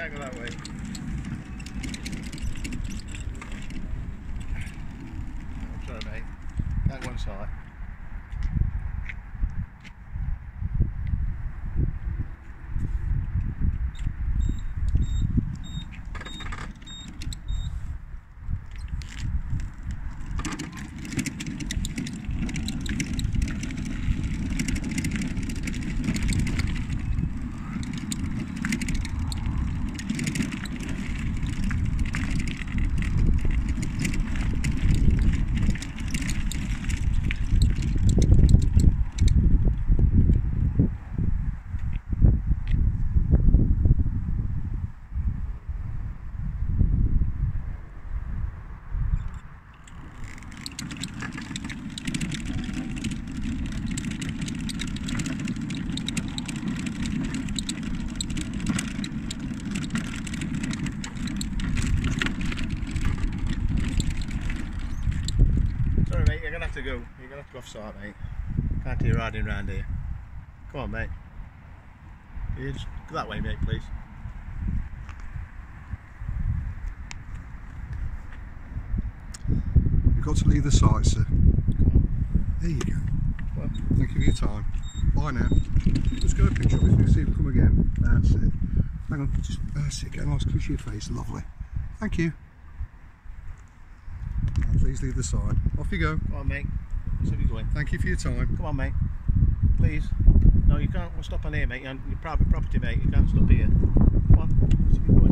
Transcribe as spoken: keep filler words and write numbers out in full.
can't go that way. I'm sorry, mate. Can't go inside. Sorry mate, you're gonna have to go. You're gonna have to go off site, mate. Can't hear you riding around here. Come on, mate. You just go that way, mate, please. You've got to leave the site, sir. There you go. Well, thank you for your time. Bye now. Let's go a picture of it. See if we come again. That's it. Hang on, just that's it. Get a nice close to your face. Lovely. Thank you. Now, please leave the site. Off you go. Come on, mate. Let's see you going. Thank you for your time. Come on, mate. Please. No, you can't stop on here, mate. You're on your private property, mate. You can't stop here. Come on. Let's see you going.